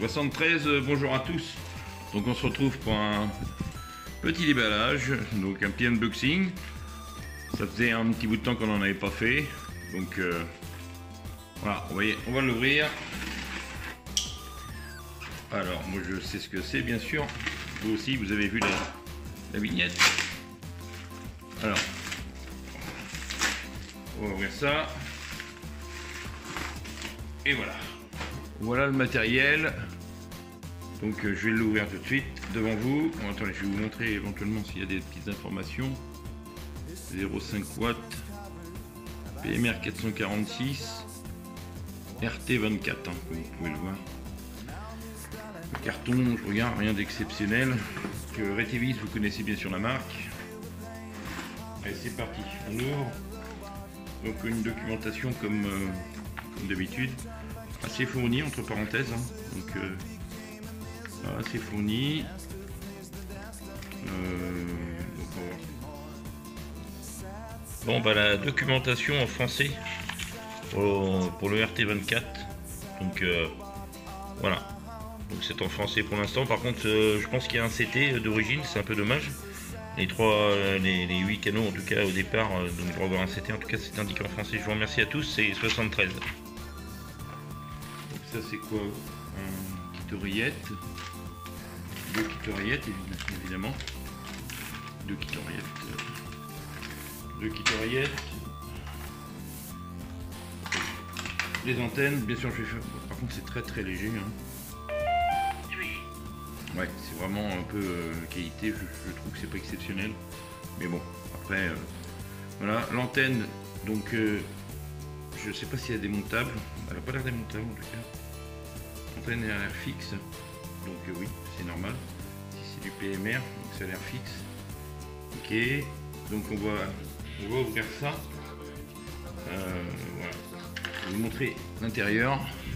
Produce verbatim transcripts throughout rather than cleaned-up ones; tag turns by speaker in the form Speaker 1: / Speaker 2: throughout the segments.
Speaker 1: soixante-treize, euh, bonjour à tous. Donc on se retrouve pour un petit déballage, donc un petit unboxing. Ça faisait un petit bout de temps qu'on n'en avait pas fait. Donc euh, voilà, vous voyez, on va l'ouvrir. Alors moi je sais ce que c'est bien sûr. Vous aussi, vous avez vu la, la vignette. Alors, on va ouvrir ça. Et voilà. Voilà le matériel. Donc euh, je vais l'ouvrir tout de suite devant vous. Bon, attendez, je vais vous montrer éventuellement s'il y a des petites informations. zéro virgule cinq watts, P M R quatre cent quarante-six, R T vingt-quatre, hein, comme vous pouvez le voir. Le carton, je regarde, rien d'exceptionnel. Retevis, vous connaissez bien sûr la marque. Allez, c'est parti, on ouvre. Donc une documentation comme, euh, comme d'habitude, assez fournie entre parenthèses. Hein. Donc euh, voilà, assez fournie. Euh, donc on va... Bon bah la documentation en français pour, pour le R T vingt-quatre. Donc euh, voilà. Donc c'est en français pour l'instant. Par contre, euh, je pense qu'il y a un C T d'origine, c'est un peu dommage. Les trois, les, les huit canaux en tout cas au départ, euh, donc il doit y avoir un C T. En tout cas, c'est indiqué en français. Je vous remercie à tous. C'est soixante-treize. Donc ça c'est quoi? Un kit oreillette. Deux kits oreillettes évidemment. Deux kits oreillettes. Deux kits oreillettes. Les antennes, bien sûr, je vais faire. Par contre, c'est très très léger. Hein. Ouais, c'est vraiment un peu euh, qualité, je, je trouve que c'est pas exceptionnel. Mais bon, après, euh, voilà, l'antenne, donc euh, je sais pas si elle est démontable. Elle a pas l'air démontable en tout cas. L'antenne a l'air fixe, donc euh, oui, c'est normal. Si c'est du P M R, donc ça a l'air fixe. Ok, donc on va, on va ouvrir ça. Euh, voilà. Je vais vous montrer l'intérieur.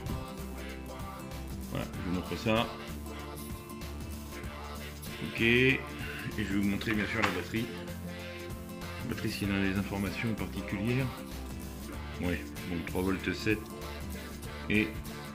Speaker 1: Voilà, je vous montre ça. Ok, et je vais vous montrer bien sûr la batterie. La batterie, s'il y a des informations particulières. Ouais, donc trois volts sept. Et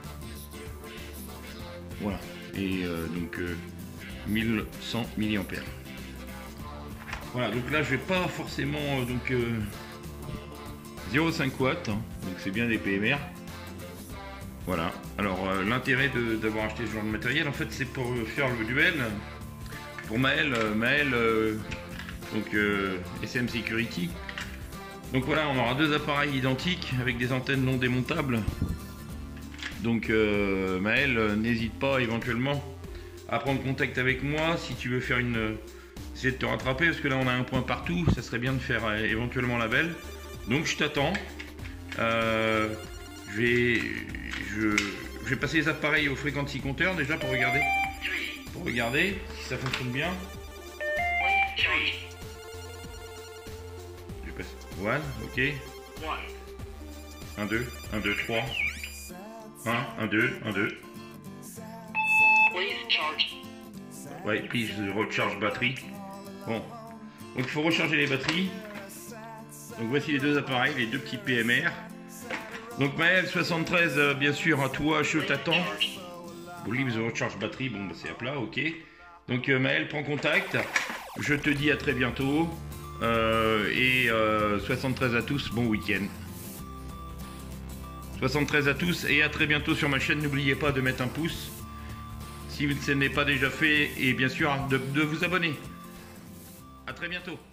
Speaker 1: voilà. Et euh, donc euh, mille cent milliampères. Voilà, donc là je vais pas forcément euh, donc euh, zéro virgule cinq watts, hein, donc c'est bien des P M R. Voilà, alors euh, l'intérêt d'avoir acheté ce genre de matériel, en fait, c'est pour faire le duel. Pour Maël, Maël euh, donc euh, S M Security. Donc voilà, on aura deux appareils identiques avec des antennes non démontables. Donc euh, Maël, euh, n'hésite pas éventuellement à prendre contact avec moi si tu veux faire une... Euh, essayer de te rattraper, parce que là on a un point partout, ça serait bien de faire euh, éventuellement la belle. Donc je t'attends. Euh, je, vais, je, je vais passer les appareils au frequency compteur déjà pour regarder. Pour regarder si ça fonctionne bien. Je passe. One, ok. un, deux, un, deux, trois. un, un, deux, un, deux. Ouais, please recharge batterie. Bon. Donc il faut recharger les batteries. Donc voici les deux appareils, les deux petits P M R. Donc Maël soixante-treize, euh, bien sûr, à toi, je t'attends. Leave the recharge batterie, bon bah c'est à plat, ok. Donc euh, Maël, prends contact. Je te dis à très bientôt. Euh, et euh, soixante-treize à tous, bon week-end. soixante-treize à tous et à très bientôt sur ma chaîne. N'oubliez pas de mettre un pouce si ce n'est pas déjà fait et bien sûr de, de vous abonner. À très bientôt.